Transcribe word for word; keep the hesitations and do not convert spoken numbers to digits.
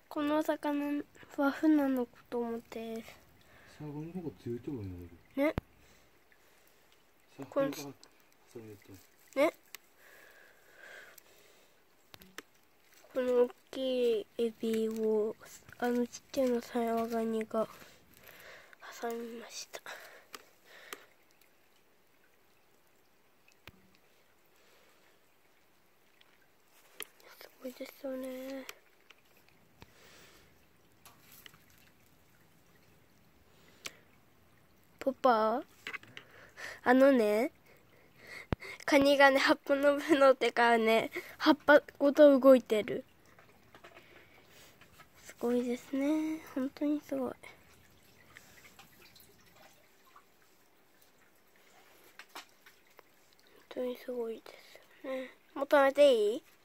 この魚は船のこと思ってです。 サゴの方が強いと思うよ。 ね。 これが挟めた。 ね。この大きいエビをあのちっちゃなサヤワガニが挟みました。すごいですよね。ポパー、あのね、カニがね、葉っぱの上乗ってからね、葉っぱごと動いてる。すごいですね。本当にすごい。本当にすごいですよね。もう食べていい？